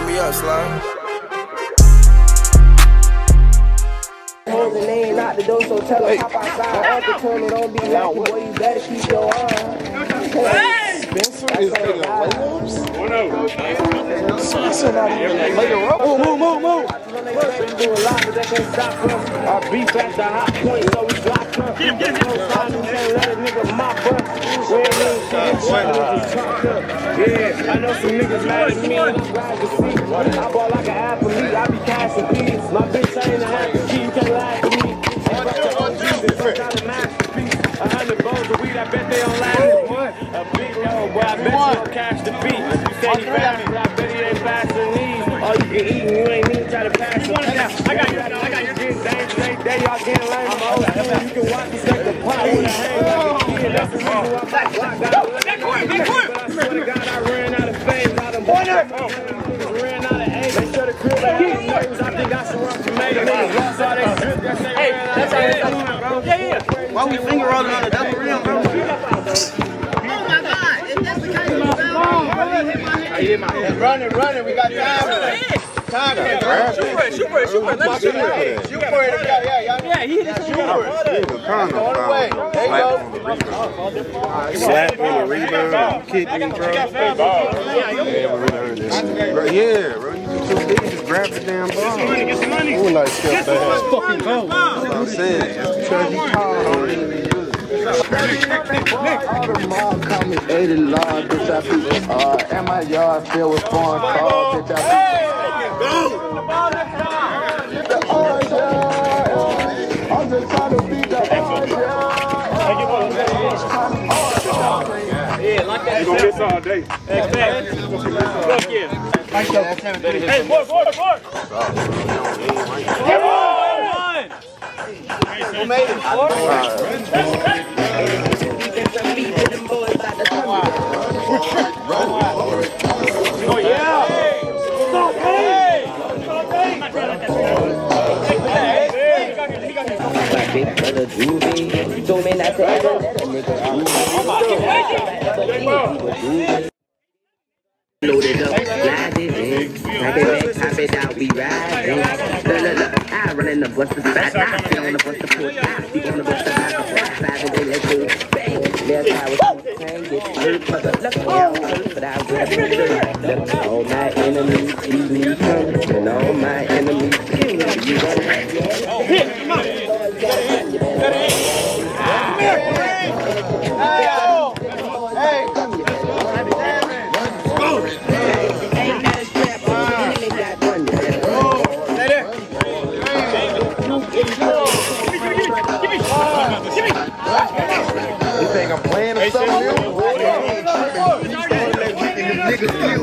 Turn me up, slime. And they ain't out the door, so tell them hop outside. Up the turn, it don't be lucky, boy, you better keep your eye. Spencer is taking layups? Move. Our beef at the hot point, so we block up. Get him. Let a nigga mop up. Yeah, I know some niggas mad at me, and I'm glad to see. I ball like an athlete, I be cashing peas. My bitch ain't a half key, you can't laugh at me. And right to OGs, it's some kind of masterpiece. 100 bowls of weed, I bet they don't last this month. A big load, boy, I bet you don't cash the beat. You say he fast, but I bet he ain't fast than these. All you can eat and you ain't even try to pass it. I got you. There y'all getting lame. You can watch me take the pot with a hang like a kid. That's the reason why my block got a but I swear to God, I ran out of fame. Now them boys ran out of aim. They should have crib like these nerves. I think I should run tomato. Niggas lost all they drip. Hey, that's how it's going, bro. Yeah. Why we finger rolling on the double rim, bro? Oh my God. If that's the case, I hit my head. Running. We got time. Shoot for it. Let's shoot it. Shoot for it. Yeah, he hit it. Shoot for it. Go on the way. There you go. Slap in the rebound, kick me, bro. Yeah, bro. You just too big. Just grab the damn ball. Get some money. Who like step back? Fucking go. I'm saying, it's because you called on it. All the mall call me 80 large, bitch, I be, and my yard filled with foreign cars, bitch, I be. I'm just trying to beat the Yeah, like that. You're going to miss all day. Exactly. Look here. Hey, boy. Everyone! Who made it? Oh, yeah. Stop, hey! My big brother Groovy told me not to ever let a nigga loaded up, slide it in, take it back, top it out, we ride. Look, I run in the bus to side, I sit on the bus to push, I sleep on the bus to side, and then let's go bang. That's how it's going to get hurt, look, but I will look, all my enemies see me coming, and all my enemies kill me. You gotta hit, come on. You think I'm playing or something?